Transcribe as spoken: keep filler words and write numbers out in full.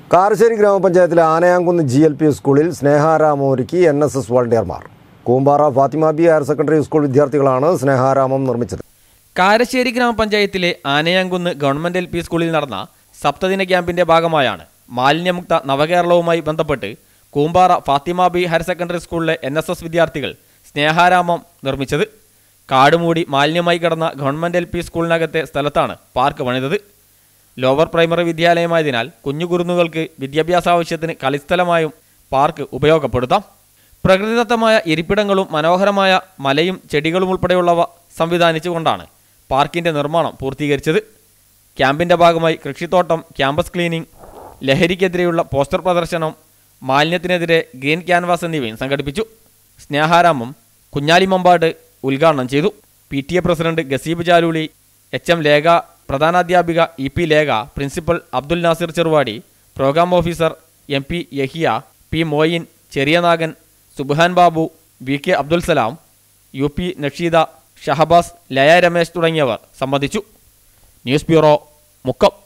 കാരശ്ശേരി ഗ്രാമപഞ്ചായത്തിലെ Anayamkunnu G L P സ്കൂളിൽ സ്നേഹാരാമം ഒരുക്കി എൻ എസ് എസ് വോളണ്ടിയർമാർ. Koombara Fathima B higher secondary school വിദ്യാർത്ഥികളാണ് സ്നേഹാരാമം നിർമ്മിച്ചത്. കാരശ്ശേരി ഗ്രാമപഞ്ചായത്തിലെ ആനയാംകുന്ന് ഗവൺമെന്റ് എൽ പി സ്കൂളിൽ നടന്ന സപ്തദിന ക്യാമ്പിന്റെ ഭാഗമായാണ് മാലിന്യമുക്ത നവകേരളവുമായി ബന്ധപ്പെട്ട് Koombara Fathima B higher secondary സ്കൂളിലെ എൻ എസ് എസ് വിദ്യാർത്ഥികൾ സ്നേഹാരാമം നിർമ്മിച്ചത്. കാടുമൂടി മാലിന്യമായി കിടന്ന ഗവൺമെന്റ് എൽ പി സ്കൂളിനകത്തെ സ്ഥലത്താണ് പാർക്ക് പണിതത്. ലോവർ പ്രൈമറി വിദ്യാലയമായതിനാൽ കുഞ്ഞുകുരുന്നുകൾക്ക് വിദ്യാഭ്യാസ ആവശ്യത്തിന് കളിസ്ഥലമായും പാർക്ക് ഉപയോഗപ്പെടുത്താം. പ്രകൃതിദത്തമായ ഇരിപ്പിടങ്ങളും മനോഹരമായ മലയും ചെടികളും ഉൾപ്പെടെയുള്ളവ സംവിധാനിച്ചുകൊണ്ടാണ് പാർക്കിൻ്റെ നിർമ്മാണം പൂർത്തീകരിച്ചത്. ക്യാമ്പിൻ്റെ ഭാഗമായി കൃഷിത്തോട്ടം, ക്യാമ്പസ് ക്ലീനിംഗ്, ലഹരിക്കെതിരെയുള്ള പോസ്റ്റർ പ്രദർശനം, മാലിന്യത്തിനെതിരെ ഗ്രീൻ ക്യാൻവാസ് എന്നിവയും സംഘടിപ്പിച്ചു. സ്നേഹാരാമം കുഞ്ഞാലി മമ്പാട് ഉദ്ഘാടനം ചെയ്തു. P T A president Ghazeeb Jaluli, H M Lekha, പ്രധാനാധ്യാപിക E P Lekha, principal Abdul Nasir Cheruvadi, programme officer M P Yahiya, P Moyin, Cheriyanagan, Subhan Babu, V K Abdul Salam, U P Nasheeda, Shahabas, Laya Ramesh തുടങ്ങിയവർ സംബന്ധിച്ചു. News bureau, Mukkam.